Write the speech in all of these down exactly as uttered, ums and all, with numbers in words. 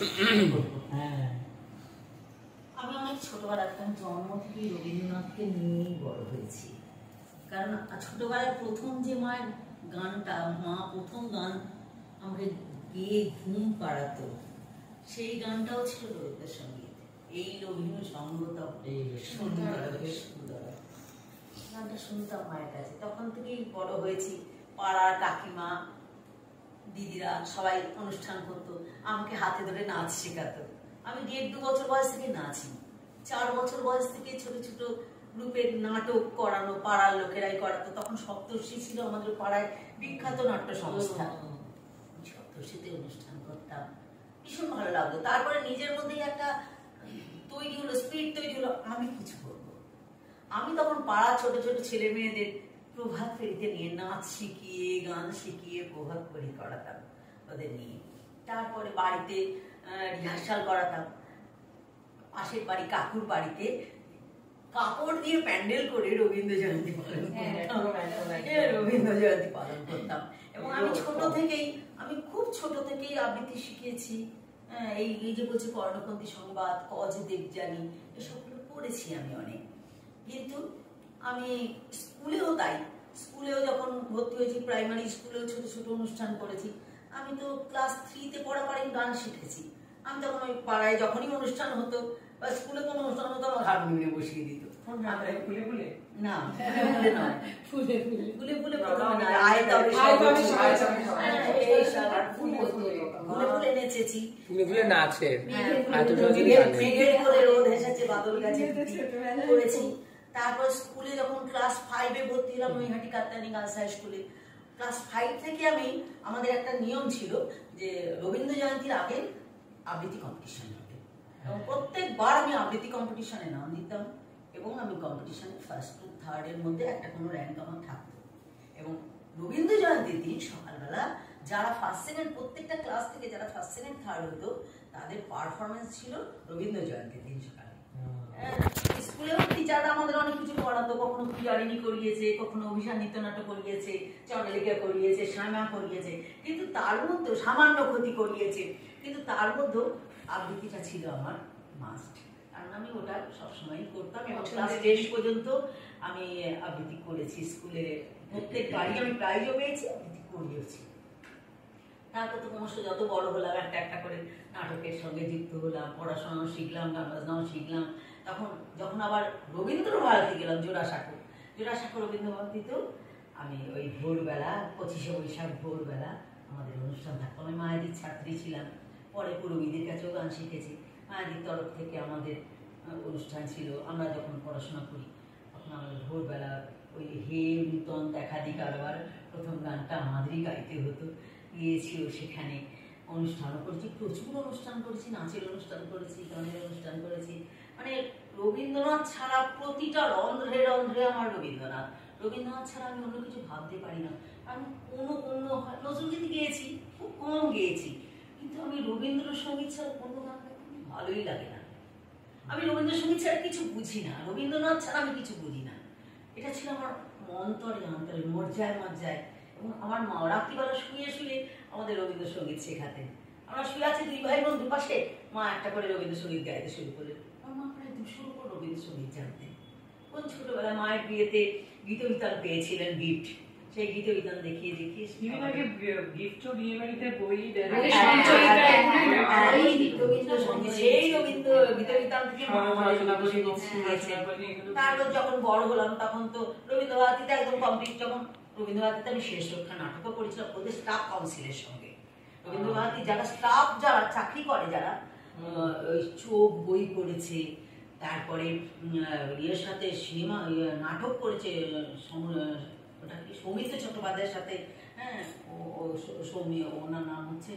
হ্যাঁ, আমি অনেক ছোটবেলা একদম জন্ম থেকে রবীন্দ্রনাথকে নিয়েই বড় হয়েছি। কারণ ছোটবেলায় প্রথম যে মায়ের গানটা, মা প্রথম গান আমাকে গিয়ে ঘুম পাড়াতো, সেই গানটাও ছিল রবীন্দ্রসঙ্গীত। এই রবীন্দ্র সঙ্গতা গানটা শুনতাম মায়ের কাছে। তখন থেকেই বড় হয়েছি। পাড়ার কাকিমা দিদিরা সবাই অনুষ্ঠান করতো, আমাকে হাতে ধরে নাচ শেখাতো। আমি দেড় দু বছর বয়স থেকে নাচি। চার বছর বয়স থেকে ছোট ছোট গ্রুপের নাটক করানো, পাড়ার লোকেরাই করাতো। তখন সপ্তর্ষি ছিল আমাদের পাড়ায় বিখ্যাত নাট্য সংস্থা। সপ্তর্ষিতে অনুষ্ঠান করতাম, ভীষণ ভালো লাগতো। তারপরে নিজের মধ্যেই একটা তৈরি হলো, স্পিরিট তৈরি হলো, আমি কিছু করবো। আমি তখন পাড়া ছোট ছোট ছেলে মেয়েদের প্রভাত ফেরিতে নিয়ে নাচ শিখিয়ে, গান শিখিয়ে প্রভাত ফেরি করাতাম ওদের নিয়ে। তারপরে বাড়িতে রিহার্সাল করাতাম। পাশের বাড়ি কাকুর বাড়িতে কাপড় দিয়ে প্যান্ডেল করে রবীন্দ্র জয়ন্তী পালন করতাম, রবীন্দ্র জয়ন্তী পালন করতাম। এবং আমি ছোট থেকেই, আমি খুব ছোট থেকেই আবৃত্তি শিখিয়েছি। এই এই যে বলছি কর্ণপন্থী সংবাদ, কজ দেবযানী, এসবগুলো পড়েছি আমি অনেক। কিন্তু আমি স্কুলেও তাই, স্কুলেও যখন ভর্তি হয়েছি, প্রাইমারি স্কুলেও ছোট ছোট অনুষ্ঠান করেছি। আমি তো ক্লাস থ্রিতে পড়াকালীন গান শিখেছি। আমি তখন ওই পাড়ায় যখনই অনুষ্ঠান হতো বা স্কুলে কোনো অনুষ্ঠান হতো, আমার হারমোনিয়ামে বসিয়ে দিত। ফুলে ফুলে না, ফুলে নয়, ফুলে ফুলে ফুলে ফুলে ফুলে ফুলে নেচেছি, ফুলে ফুলে নাচে, মেঘের কোলে রোদ এসেছে বাদল গাছে করেছি। তারপর স্কুলে যখন ক্লাস ফাইভে ভর্তি হলাম নৈহাটি কাত্তানি গার্লস হাই স্কুলে, ক্লাস ফাইভ থেকে আমি, আমাদের একটা নিয়ম ছিল যে রবীন্দ্র জয়ন্তীর আগে আবৃত্তি কম্পিটিশন হবে, এবং প্রত্যেকবার আমি আবৃত্তি কম্পিটিশনে নাম দিতাম। এবং আমি কম্পিটিশনে ফার্স্ট টু থার্ড এর মধ্যে একটা কোনো র্যাঙ্ক আমার থাকতো। এবং রবীন্দ্র জয়ন্তীর দিন সকালবেলা যারা ফার্স্ট সেকেন্ড, প্রত্যেকটা ক্লাস থেকে যারা ফার্স্ট সেকেন্ড থার্ড হতো, তাদের পারফরমেন্স ছিল রবীন্দ্র জয়ন্তীর দিন সকালে। স্কুলেও টিচাররা আমাদের অনেক কিছু করাতো, কখনো পূজারিণী করিয়েছে, কখনো অভিযান নৃত্যনাট্য করিয়েছে, চন্দ্রলেখা করিয়েছে, শ্যামা করিয়েছে, কিন্তু তার মধ্যেও সামান্য ক্ষতি করিয়েছে, কিন্তু তার মধ্যেও আবৃত্তিটা ছিল আমার মাস্ট। কারণ আমি ওটা সবসময় করতাম এবং ক্লাস টেন পর্যন্ত আমি আবৃত্তি করেছি স্কুলে। প্রত্যেকবারই আমি প্রাইজও পেয়েছি, আবৃত্তি করিয়েছি। তারপর তো ক্রমশ যত বড় হলাম, একটা একটা করে নাটকের সঙ্গে যুক্ত হলাম, পড়াশোনাও শিখলাম, গান বাজনাও শিখলাম। তখন যখন আবার রবীন্দ্র ভারতী গেলাম, জোড়াসাঁকো, জোড়াসাঁকো রবীন্দ্র ভারতীতেও আমি ওই ভোরবেলা, পঁচিশে বৈশাখ ভোরবেলা আমাদের অনুষ্ঠান থাকতো। আমি মায়েদের ছাত্রী ছিলাম, পরে পুরবীদের কাছেও গান শিখেছি। মায়েদের তরফ থেকে আমাদের অনুষ্ঠান ছিল। আমরা যখন পড়াশোনা করি তখন আমাদের ভোরবেলা ওই হে নূতন দেখা দি কারবার প্রথম গানটা আমাদেরই গাইতে হতো। গিয়েছিও সেখানে, অনুষ্ঠানও করেছি, প্রচুর অনুষ্ঠান করেছি, নাচের অনুষ্ঠান করেছি, গানের অনুষ্ঠান করেছি। মানে রবীন্দ্রনাথ ছাড়া প্রতিটা রন্ধ্রে রন্ধ্রে আমার রবীন্দ্রনাথ। রবীন্দ্রনাথ ছাড়া আমি অন্য কিছু ভাবতে পারি না। আমি কোনো অন্য নজরুলগীতি গেয়েছি, খুব কম গেয়েছি, কিন্তু আমি রবীন্দ্রসঙ্গীত ছাড়া কোনো গান ভালোই লাগে না। আমি রবীন্দ্রসঙ্গীত ছাড়া কিছু বুঝি না, রবীন্দ্রনাথ ছাড়া আমি কিছু বুঝি না। এটা ছিল আমার অন্তরে অন্তরে, মজ্জায় মজ্জায়। এবং আমার মা রাত্রিবেলা শুয়ে শুয়ে আমাদের রবীন্দ্রসঙ্গীত শেখাতেন। আমরা শুয়ে আছি দুই ভাই বোন দুপাশে, মা একটা করে রবীন্দ্রসঙ্গীত গাইতে শুরু করলেন। আমার মা প্রায় দুশোর উপর রবীন্দ্রসঙ্গীত জানতেন। কোন ছোটবেলায় মায়ের বিয়েতে গীতবিতান পেয়েছিলেন গিফট, সেই গীতবিতান দেখিয়ে দেখিয়ে গিফটও বিয়ে বাড়িতে বই দেয়। তারপর যখন বড় হলাম তখন তো রবীন্দ্র ভারতীতে একদম কমপ্লিট। যখন রবীন্দ্র ভারতীতে আমি শেষ রক্ষা নাটকও করেছিলাম ওদের স্টাফ কাউন্সিলের সঙ্গে। রবীন্দ্র ভারতী যারা স্টাফ, যারা চাকরি করে, যারা ওই চোখ বই করেছে, তারপরে ইয়ের সাথে সিনেমা নাটক করেছে, ওটা কি সৌমিত্র চট্টোপাধ্যায়ের সাথে, হ্যাঁ, সৌমি, ওনার নাম হচ্ছে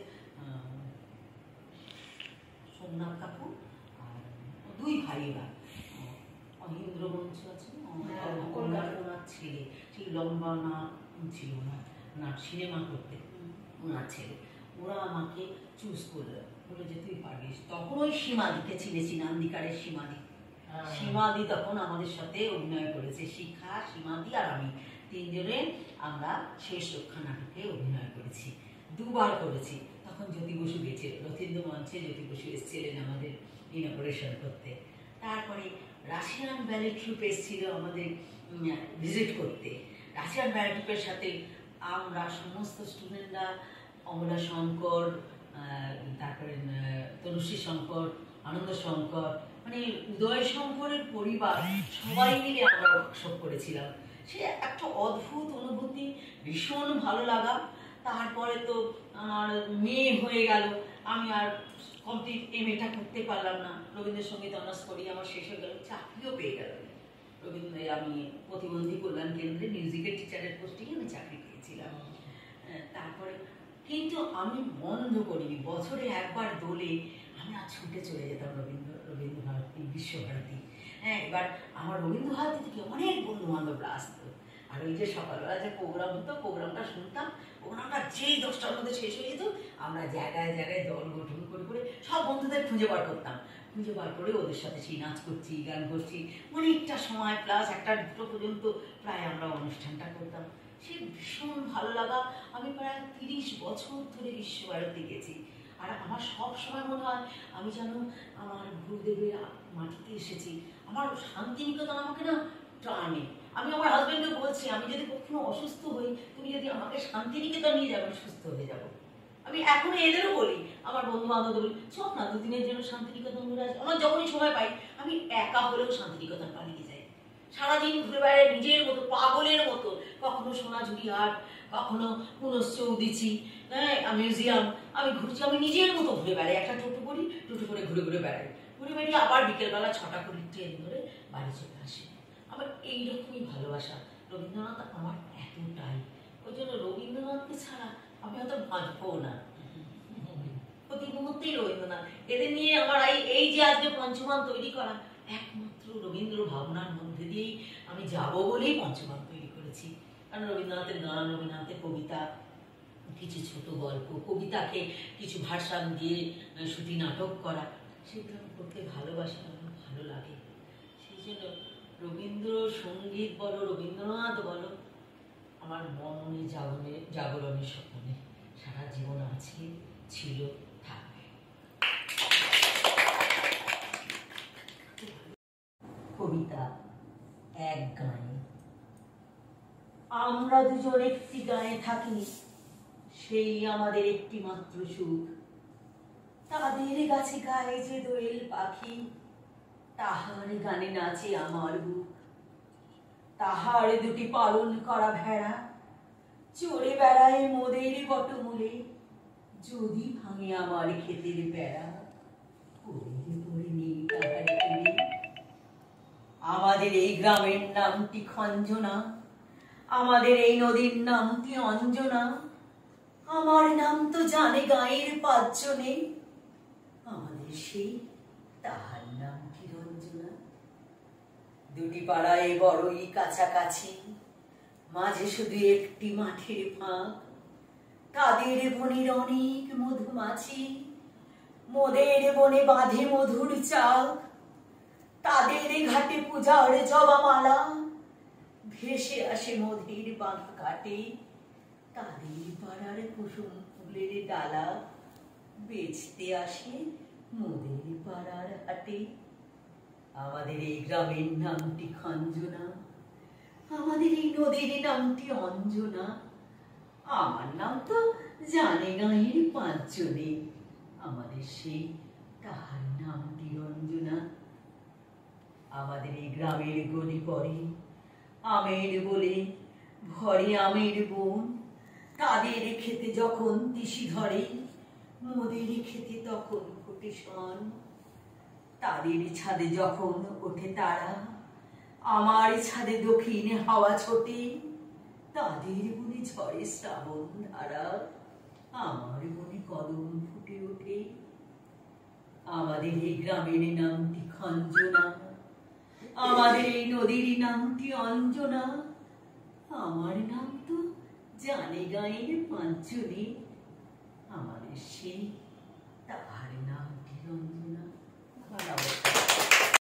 সোমনাথ কাপুর, আর দুই ভাইয়েরা অহিন্দ্র মঞ্চ আছে, ওনার ছেলে, সেই লম্বা না ছিল না, ওনার সিনেমা করতে ওনার ছেলে, ওরা আমাকে চুজ করলো, বলে যে তুই পারিস। তখন ওই সীমাদিকে চিনেছি, নান্দিকারের সীমাদি, সীমাদি তখন আমাদের সাথে অভিনয় করেছে। শিখা, সীমাদি আর আমি তিনজনে আমরা শেষ রক্ষা নাটকে অভিনয় করেছি। দুবার করেছি। তখন জ্যোতি বসু গেছিল, রথীন্দ্র মঞ্চে জ্যোতি বসু এসেছিলেন আমাদের ইনঅপারেশন করতে। তারপরে রাশিয়ান ব্যালে ট্রুপ এসেছিল আমাদের ভিজিট করতে। রাশিয়ান ব্যালে ট্রুপের সাথে আমরা সমস্ত স্টুডেন্টরা, অমলা শঙ্কর, তারপরে তনুশ্রী শঙ্কর, আনন্দ শঙ্কর, মানে উদয় শঙ্করের পরিবার সবাই মিলে আমরা ওয়ার্কশপ করেছিলাম। সে একটা অদ্ভুত অনুভূতি, ভীষণ ভালো লাগা। তারপরে তো আমার মেয়ে হয়ে গেল, আমি আর কমপ্লিট এম এটা করতে পারলাম না। রবীন্দ্রসঙ্গীত অনার্স করি, আমার শেষ হয়ে গেল, চাকরিও পেয়ে গেল। রবীন্দ্র আমি প্রতিবন্ধী কল্যাণ কেন্দ্রে মিউজিকের টিচারের পোস্টিং আমি চাকরি পেয়েছিলাম। তারপরে কিন্তু আমি বন্ধ করিনি, বছরে একবার দোলে আমি আর ছুটে চলে যেতাম রবীন্দ্র রবীন্দ্র ভারতী, বিশ্বভারতী। হ্যাঁ, এবার আমার রবীন্দ্র ভারতী থেকে অনেক বন্ধু বান্ধবরা আসতো। আর ওই যে সকালবেলা যে প্রোগ্রাম হতো, প্রোগ্রামটা শুনতাম। প্রোগ্রামটা যেই দশটার মধ্যে শেষ হয়ে যেত, আমরা জায়গায় জায়গায় দল গঠন করে করে সব বন্ধুদের খুঁজে বার করতাম। খুঁজে বার করে ওদের সাথে সেই নাচ করছি, গান করছি, অনেকটা সময় প্লাস একটা দুটো পর্যন্ত প্রায় আমরা অনুষ্ঠানটা করতাম। সে ভীষণ ভালো লাগা। আমি প্রায় তিরিশ বছর ধরে বিশ্বভারতী গেছি। আর আমার সব সময় মনে হয় আমি যেন আমার গুরুদেবের মাটিতে এসেছি। আমার শান্তিনিকেতন আমাকে না টানে। আমি আমার হাজব্যান্ডকে বলছি, আমি যদি কখনো অসুস্থ হই, তুমি যদি আমাকে শান্তিনিকেতন নিয়ে যাবে, আমি সুস্থ হয়ে যাবো। আমি এখন এদেরও বলি, আমার বন্ধু বান্ধব বলি, চল না দুদিনের জন্য শান্তিনিকেতন ঘুরে আসি। আমার যখনই সময় পাই আমি একা হলেও শান্তিনিকেতন পালিয়ে যাই। সারাদিন ঘুরে বেড়াই নিজের মতো, পাগলের মতো। কখনো সোনাঝুরি হাট, কখনো পুনশ্চৌদিচি, হ্যাঁ মিউজিয়াম, আমি ঘুরছি, আমি নিজের মতো ঘুরে বেড়াই। একটা টোটো করি, টোটো করে ঘুরে ঘুরে বেড়াই। ঘুরে বেড়িয়ে আবার বিকেলবেলা ছটা করে ট্রেন ধরে বাড়ি চলে আসি। আমার এইরকমই ভালোবাসা। রবীন্দ্রনাথ আমার এতটাই, ওই জন্য রবীন্দ্রনাথকে ছাড়া আমি হয়তো বাঁচবো না। প্রতি মুহূর্তেই রবীন্দ্রনাথ, এদের নিয়ে আমার এই এই যে আজকে পঞ্চমান তৈরি করা, একমাত্র রবীন্দ্র ভাবনার মধ্যে দিয়েই আমি যাবো বলেই পঞ্চমান তৈরি করেছি। কারণ রবীন্দ্রনাথের গান, রবীন্দ্রনাথের কবিতা, কিছু ছোট গল্প, কবিতাকে কিছু ভাষণ দিয়ে শ্রুতি নাটক করা, সেগুলো আমি করতে ভালোবাসি, আমার ভালো লাগে। সেই জন্য রবীন্দ্র সঙ্গীত বলো, রবীন্দ্রনাথ বলো, আমার মনে জাগরণে জাগরণের স্বপ্নে সারা জীবন আছে, ছিল, থাকবে। কবিতা এক গায়ে। আমরা দুজন একটি গায়ে থাকি, সেই আমাদের একটি মাত্র সুখ। তাদের গাছে গায়ে যে দোয়েল পাখি, তাহার গানে নাচে আমার বুক। তাহার দুটি পালন করা ভেড়া চড়ে বেড়ায় মোদের বটমূলে। যদি ভাঙে আমার ক্ষেতের বেড়া, পড়ে পড়ে নেই তাহার কুলে। আমাদের এই গ্রামের নামটি খঞ্জনা, আমাদের এই নদীর নামটি অঞ্জনা। আমার নাম তো জানে গাঁয়ের পাঁচজনে, আমাদের সেই তাহার নাম কি রঞ্জনা। দুটি পাড়ায় বড়ই কাছাকাছি, মাঝে শুধু একটি মাঠের ফাঁক। তাদের বনের অনেক মধুমাছি, মোদের বনে বাঁধে মধুর চাক। তাদের ঘাটে পূজার জবামালা, ভেসে আসে মোদের বাঁধা ঘাটে। তাদের পাড়ার কুসুম ফুলের ডালা, বেচতে আসে মোদের পাড়ার হাটে। আমাদের এই গ্রামের নামটি খঞ্জনা, আমাদের এই নদীর নামটি অঞ্জনা। আমার নাম তো জানে গাঁয়ের পাঁচজনে, আমাদের সেই তাহার নামটি রঞ্জনা। আমাদের এই গ্রামের গলি পরে আমের বলে ভরে আমের বন। তাদের খেতে যখন তিসি ধরে, মোদের খেতে তখন ফোটে শন। তাদের ছাদে যখন ওঠে তারা, আমার ছাদে দক্ষিণে হাওয়া ছোটে। তাদের বনে ঝরে শ্রাবণ ধারা, আমার বনে কদম ফুটে ওঠে। আমাদের এই গ্রামের নামটি খঞ্জনা, আমাদের এই নদীর নামটি অঞ্জনা। আমার নাম তো জানে গাঁয়ের পাঁচজনে, আমাদের সেই তাহার নামটি রঞ্জনা।